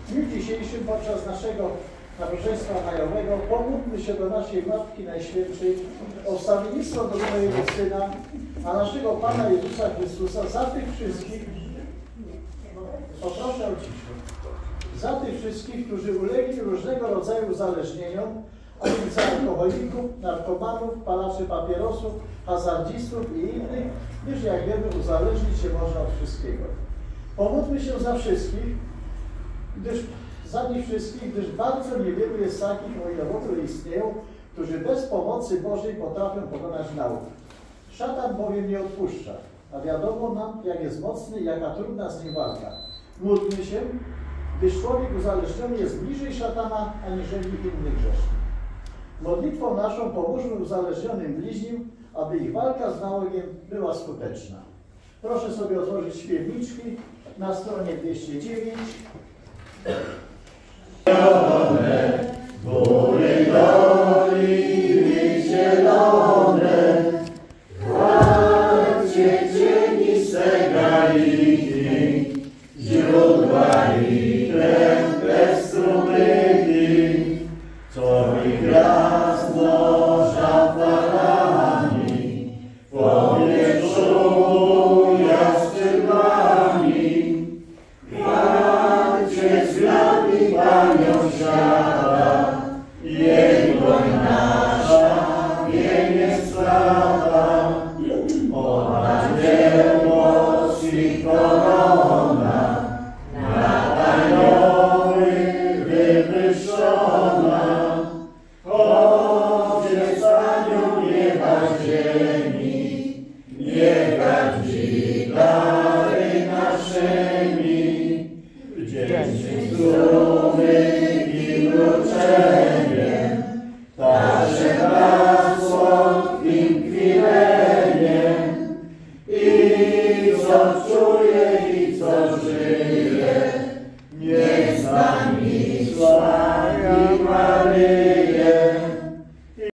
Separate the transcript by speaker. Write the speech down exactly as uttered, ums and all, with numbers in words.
Speaker 1: W dniu dzisiejszym podczas naszego nabożeństwa majowego pomódlmy się do naszej Matki Najświętszej o wstawiennictwo do mojego Syna, a naszego Pana Jezusa Chrystusa za tych wszystkich, poproszę o ciszę, za tych wszystkich, którzy ulegli różnego rodzaju uzależnieniom, a więc za alkoholików, narkomanów, palaczy papierosów, hazardzistów i innych, gdyż jak wiemy uzależnić się można od wszystkiego. Pomódlmy się za wszystkich, gdyż za nich wszystkich, gdyż bardzo niewielu jest takich, o ile w ogóle istnieją, którzy bez pomocy Bożej potrafią pokonać naukę. Szatan bowiem nie odpuszcza, a wiadomo nam, jak jest mocny i jaka trudna z nim walka. Módlmy się, gdyż człowiek uzależniony jest bliżej szatana, aniżeli inny grzesznik. Modlitwą naszą pomóżmy uzależnionym bliźnim, aby ich walka z nałogiem była skuteczna. Proszę sobie otworzyć śpiewniczki na stronie dwieście dziewięć.
Speaker 2: Zielone, góry, doliny zielone, chwalcie cieniste gaiki, źródła i kręte strumyki, co mi gwiazd morza falami, w powietrzu jaskrzydłami, chwalcie drzwiami Panią świata, jej dłoń nasza wienie sława, ponad dzieło i korona, nad anioły wywyższona, choć z Panią nieba ziemi, nie gardzi dary naszymi, wdzięczny strumy i mruczeniem, Taże hasło im kwileniem, i co czuje, i co żyje, niech z nami sławi